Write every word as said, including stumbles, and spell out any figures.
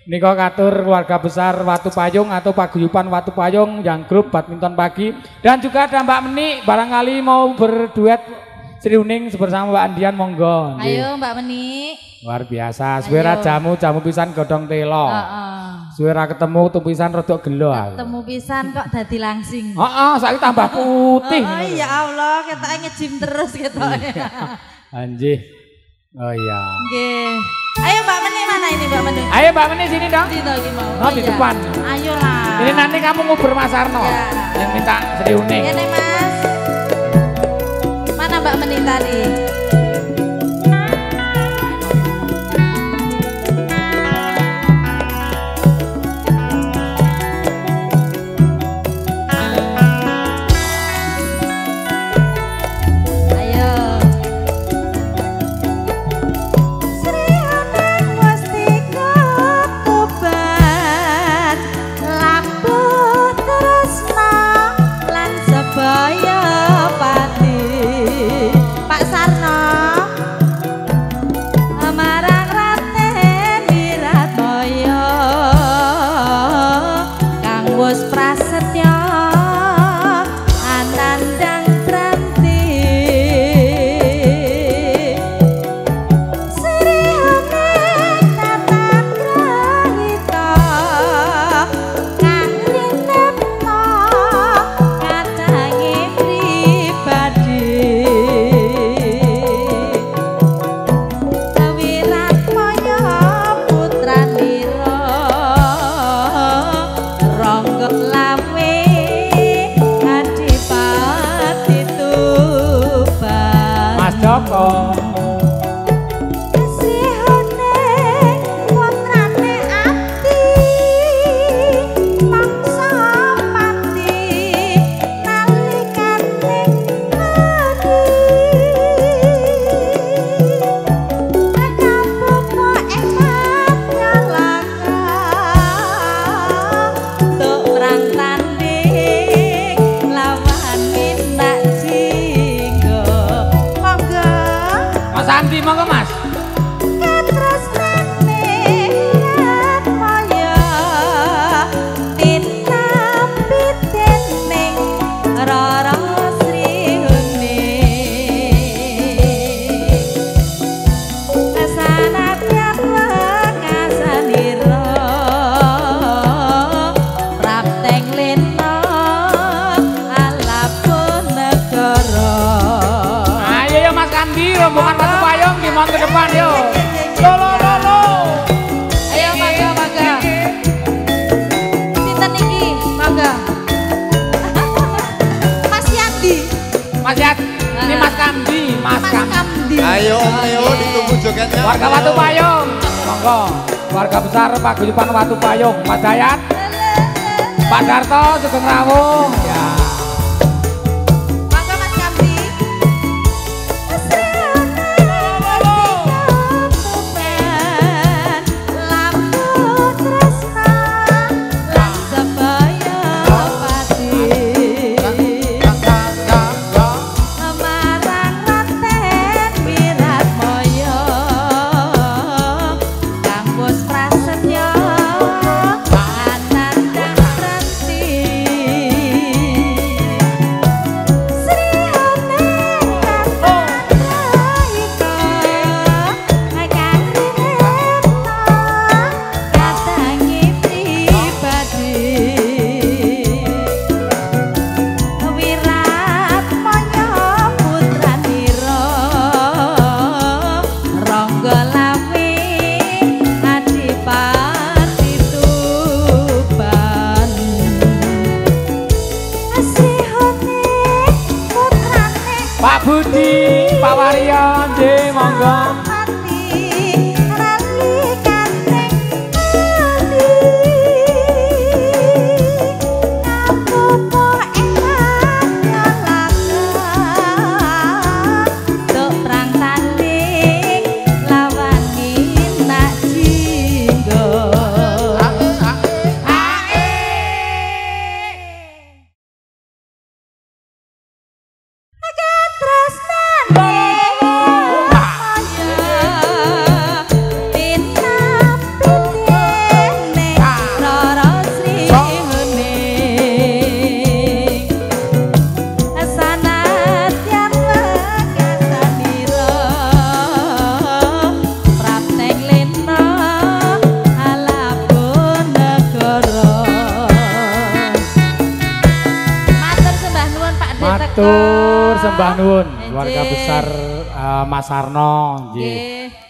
Nika katur keluarga besar Watu Payung atau paguyuban Watu Payung yang grup badminton pagi dan juga ada Mbak Meni barangkali mau berduet Sriuning bersama Mbak Andian monggo. Ayo Mbak Meni. Luar biasa. Suwera jamu jamu pisan godhong telo. Heeh. Suwera ketemu tupisan rodok gelo aku. Ketemu pisan kok dadi langsing. Heeh, saiki tambah putih. Oh ya Allah, ketoke nge-gym terus ketoke. Anjih. Oh iya. Nggih. Ayo Mbak Meni mana ini Mbak Meni? Ayo Mbak Meni sini dong. Di mau. Oh, di depan. Ayolah. Ini nanti kamu ngubur Mas Arno. Ya. Yang minta Sriuning. Ini Mas. Mana Mbak Meni tadi? rombongan Watu Payung gimana ke depan yuk. Lolo lolo. Ayo mangga mangga. Sinten niki mangga. Mas Yandi. Mas Yat. Ini Mas Kamdi, Mas, Mas Kam. Kamdi. Ayo ayo ditunggu jogetnya. Warga Watu Payung. Monggo. Warga besar paguyuban Watu Payung. Mas Dayat. Pak Darto Sugeng Rawuh. Ya. Budi, Pak Waryo, nggih monggo. teko. Matur sembah nuwun keluarga Nggih. besar eh, Mas Sarno nggih. Nggih.